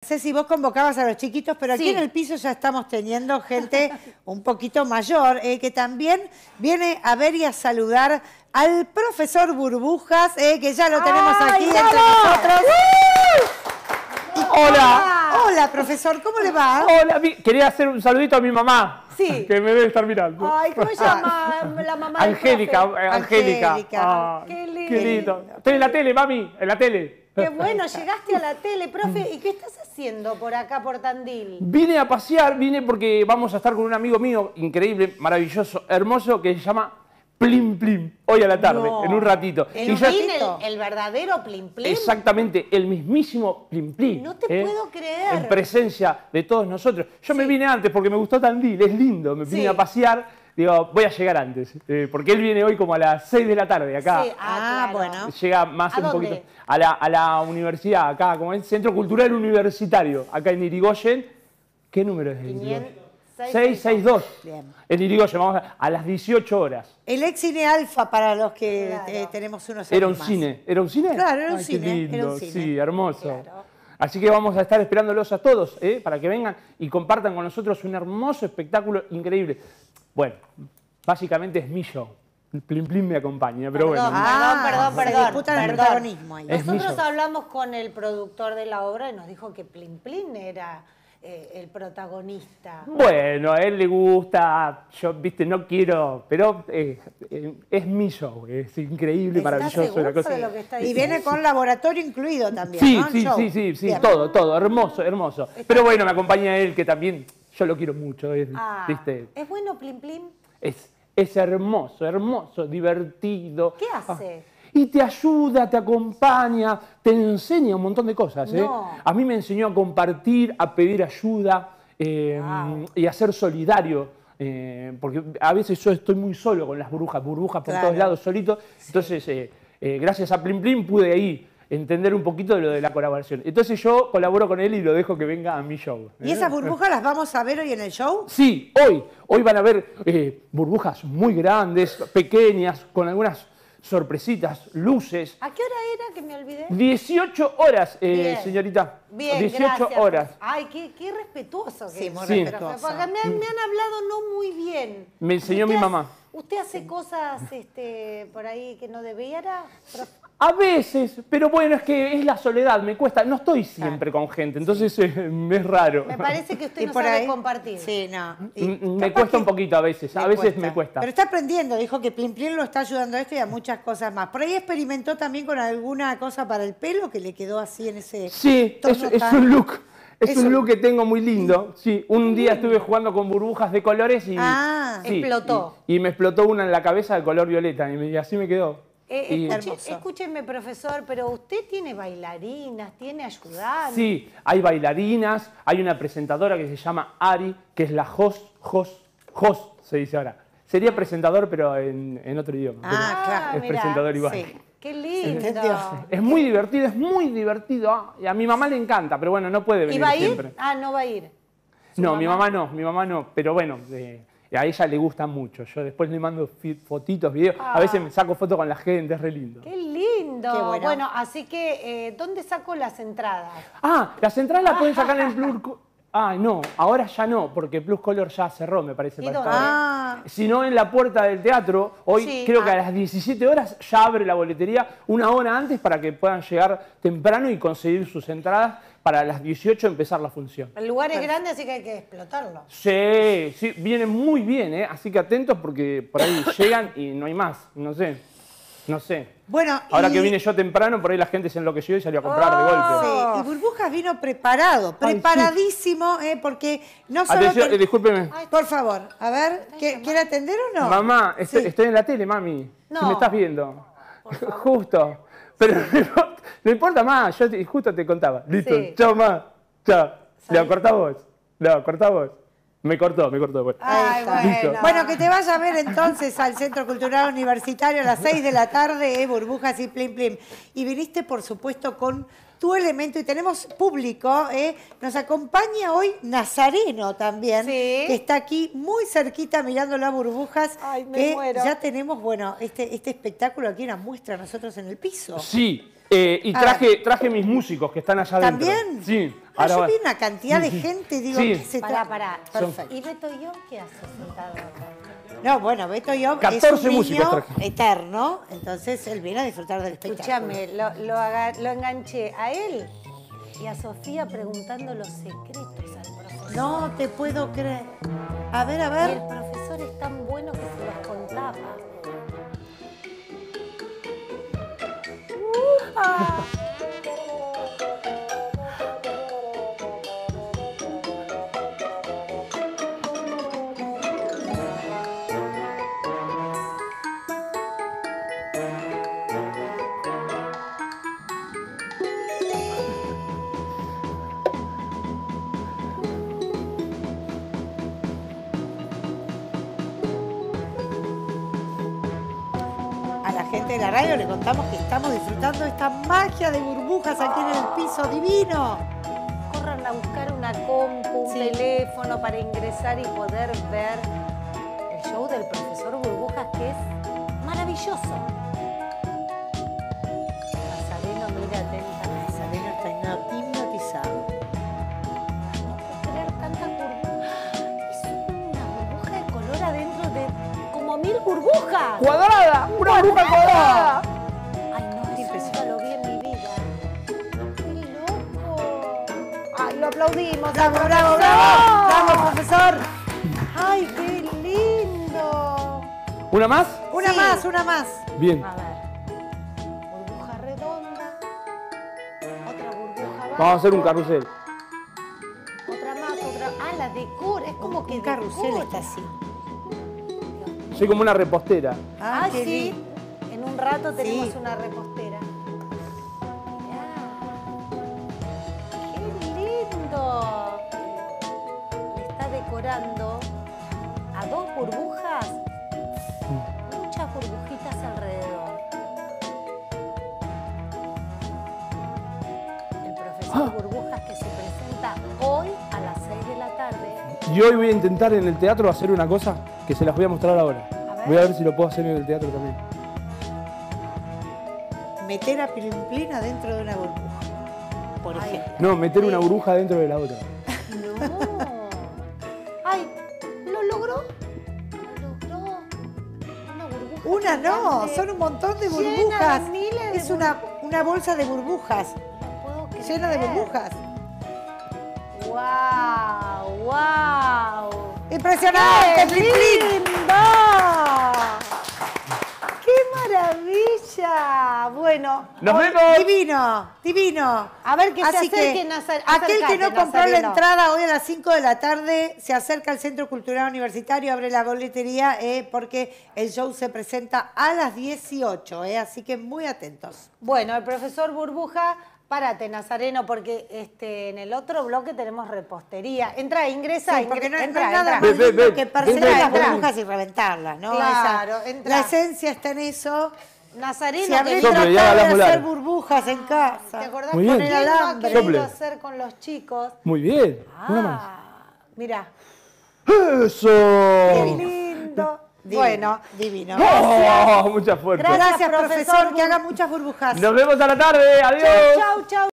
No sé si vos convocabas a los chiquitos, pero aquí en el piso ya estamos teniendo gente un poquito mayor que también viene a ver y a saludar al profesor Burbujas, que ya lo tenemos aquí entre nosotros. ¡Hola! Hola, profesor, ¿cómo le va? Hola, quería hacer un saludito a mi mamá. Sí. Que me debe estar mirando. Ay, ¿cómo se llama la mamá Angélica, del profe? Angélica. Ah, qué lindo. Qué lindo. Estoy en la tele, mami, en la tele. Qué bueno, llegaste a la tele, profe. ¿Y qué estás haciendo por acá, por Tandil? Vine a pasear, vine porque vamos a estar con un amigo mío increíble, maravilloso, hermoso, que se llama Plim Plim, hoy a la tarde, en un ratito. ¿El verdadero Plim Plim? Exactamente, el mismísimo Plim Plim. No te puedo creer. En presencia de todos nosotros. Yo me vine antes porque me gustó Tandil, es lindo, me vine a pasear. Digo, voy a llegar antes, porque él viene hoy como a las 6 de la tarde acá. Sí, claro. Bueno. Llega más un poquito a la universidad, acá, como es Centro Cultural Universitario, acá en Irigoyen. ¿Qué número es? 662. Bien. En Irigoyen, vamos a las 18 horas. El ex cine Alfa para los que tenemos unos años Era un más. cine. ¿Era un cine? Claro, era un Ay, cine. Qué lindo. Era un cine. Sí, hermoso. Claro. Así que vamos a estar esperándolos a todos, para que vengan y compartan con nosotros un hermoso espectáculo increíble. Bueno, básicamente es mi show. Plim Plim me acompaña, pero bueno. Se disputan el protagonismo ahí. Nosotros hablamos con el productor de la obra y nos dijo que Plim Plim era el protagonista. Bueno, a él le gusta, yo, viste, no quiero, pero es mi show, es increíble, maravilloso. Una cosa. De lo que está Y viene con laboratorio incluido también, sí, ¿no? sí, todo, hermoso, hermoso. Pero bueno, me acompaña él, que también yo lo quiero mucho, ¿viste? ¿Es bueno Plim Plim? Es hermoso, hermoso, divertido. ¿Qué hace? Y te ayuda, te acompaña, te enseña un montón de cosas. No. A mí me enseñó a compartir, a pedir ayuda y a ser solidario. Porque a veces yo estoy muy solo con las burbujas por todos lados, solito. Entonces, gracias a Plim Plim pude ahí entender un poquito de lo de la colaboración. Entonces yo colaboro con él y lo dejo que venga a mi show. ¿Y esas burbujas las vamos a ver hoy en el show? Sí, hoy van a ver burbujas muy grandes, pequeñas, con algunas sorpresitas, luces. ¿A qué hora era que me olvidé? 18 horas, señorita. Bien, 18 gracias. horas. Ay, qué respetuoso que es. Muy Sí. respetuoso. Porque me han hablado no muy bien. Me enseñó mi mamá. ¿Usted hace cosas por ahí que no debiera? A veces, pero bueno, es que es la soledad, me cuesta. No estoy siempre con gente, entonces es raro. Me parece que usted ¿Y no por sabe ahí? compartir. Sí, no. Me cuesta un poquito a veces me cuesta. Pero está aprendiendo, dijo que Plim Plim lo está ayudando a esto y a muchas cosas más. ¿Por ahí experimentó también con alguna cosa para el pelo que le quedó así en ese Sí, tono es tan- un look. Es un look que tengo muy lindo. Sí, un día estuve jugando con burbujas de colores y explotó. Y me explotó una en la cabeza de color violeta y así me quedó. Escúcheme, profesor, pero usted tiene bailarinas, tiene ayudantes. Sí, hay bailarinas, hay una presentadora que se llama Ari, que es la host se dice ahora. Sería presentador, pero en otro idioma. claro. Es mirá, presentador igual. sí. Qué lindo. ¿Entendió? Es muy divertido. Y a mi mamá le encanta, pero bueno, no puede venir ¿Y va a ir? siempre. No va a ir. No, mi mamá no, pero bueno, a ella le gusta mucho. Yo después le mando fotitos, videos. A veces me saco fotos con la gente, es re lindo. Qué lindo. Qué bueno. Bueno, así que, ¿dónde saco las entradas? Las entradas las pueden sacar en Plus. No, ahora ya no, porque Plus Color ya cerró, me parece. ¿Y para dónde? esta hora. Si no, en la puerta del teatro, hoy Sí. creo que a las 17 horas ya abre la boletería, una hora antes para que puedan llegar temprano y conseguir sus entradas para las 18 empezar la función. El lugar es grande, así que hay que explotarlo. Sí, viene muy bien, así que atentos porque por ahí llegan y no hay más, no sé. Bueno, Ahora que vine yo temprano, por ahí la gente se enloqueció y salió a comprar de golpe. Sí, y Burbujas vino preparadísimo, porque no solo... Atención, discúlpeme. Por favor, a ver, ¿quiere atender o no? Mamá, Sí. estoy en la tele, mami. No. Si me estás viendo. Justo. Pero no importa más, yo justo te contaba. Listo, Sí. chao, mamá. Chao. No, cortá vos. Me cortó después. Ay, Listo. bueno. Bueno, que te vayas a ver entonces al Centro Cultural Universitario a las 6 de la tarde, Burbujas y Plim Plim. Y viniste, por supuesto, con tu elemento y tenemos público. Nos acompaña hoy Nazareno también, que está aquí muy cerquita mirando las burbujas. Ay, me que muero. ya tenemos, bueno, este espectáculo aquí, una muestra nosotros en el piso. Sí, Y traje mis músicos que están allá adentro. ¿También? Sí. Yo vi una cantidad de gente, digo, Sí. ¿qué se Pará. Perfecto. ¿Y Beto y yo qué hace sentado acá? No, bueno, Beto y yo es 14 un músicos niño traje. eterno, entonces él viene a disfrutar del espectáculo. Escúchame, lo enganché a él y a Sofía preguntando los secretos al profesor. No te puedo creer. A ver, a Y ver. el profesor es tan bueno que se los contaba. A la gente de la radio le contamos que estamos disfrutando de esta magia de burbujas aquí en el piso divino. Corran a buscar una compu, un Sí. teléfono para ingresar y poder ver el show del profesor Burbujas, que es maravilloso. Nazareno, mira atentamente. Nazareno está hipnotizado. No puedo creer tantas burbujas. Es una burbuja de color adentro de como 1000 burbujas. ¡Cuadrada! ¡Una burbuja cuadrada! Ay, no, eso nunca lo vi en mi vida. ¡Qué loco! ¡Ay, lo aplaudimos! ¡Bravo, al bravo, profesor! bravo! ¡Bravo, profesor! ¡Ay, qué lindo! ¿Una más? Una Sí. más, una más. Bien. A ver. Burbuja redonda. Otra burbuja baja. Vamos a hacer un carrusel. Otra más, otra. Ah, la decora. Es como que Un carrusel decora. está así. Soy como una repostera. Ah, qué sí. lindo. En un rato tenemos Sí. una repostera. Mirá. ¡Qué lindo! Le está decorando a 2 burbujas, muchas burbujitas alrededor. El profesor Burbujas que se presenta hoy a las 6 de la tarde. Y hoy voy a intentar en el teatro hacer una cosa que se las voy a mostrar ahora. A ver. Voy a ver si lo puedo hacer en el teatro también. Meter a Pilimplín adentro de una burbuja, por Ay. ejemplo. No, meter una burbuja dentro de la otra. No. Ay, ¿lo logró? Lo logró. Una burbuja. Una no, gigante. son un montón de Llena de burbujas. miles de Es una bolsa de burbujas, No puedo creer. llena de burbujas. ¡Wow! ¡Wow! ¡Impresionante, ¡Qué Pilimplín! lindo! ¡Qué maravilla! Bueno, ¡Nos hoy- vemos! Divino, divino. A ver, que se Así acerque, aquel que no acércate, compró la Nazareno. entrada hoy a las 5 de la tarde se acerca al Centro Cultural Universitario, abre la boletería porque el show se presenta a las 18, así que muy atentos. Bueno, el profesor Burbuja, párate, Nazareno, porque en el otro bloque tenemos repostería. Entra, ingresa, Sí, porque no, no entra, hay nada entra. más Ven, lindo ven, que ven, perseguir ven, las ven. burbujas y reventarlas, ¿no? Claro, entra. La esencia está en eso. Nazareno, Si que habré vino- Sople, ya tratado de hagámoslo hacer largo. burbujas en casa. ¿te acordás Muy con bien. el alambre? Sople. Querido Sople. hacer con los chicos. Muy bien. Una más. Mira, ¡Eso! qué lindo. Divino, Bueno, divino. ¡Oh! Mucha fuerza. Gracias, Gracias, profesor, profesor. que haga muchas burbujas. Nos vemos a la tarde. Adiós. chau, chau.